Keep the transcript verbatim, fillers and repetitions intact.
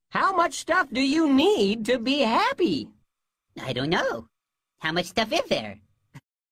How much stuff do you need to be happy? I don't know. How much stuff is there?